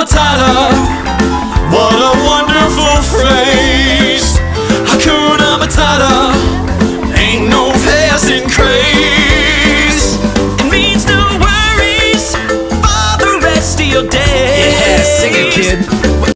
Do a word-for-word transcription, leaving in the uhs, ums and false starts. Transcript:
Matata, what a wonderful phrase. Hakuna Matata, ain't no passing craze. It means no worries for the rest of your day. Yeah, sing it, kid.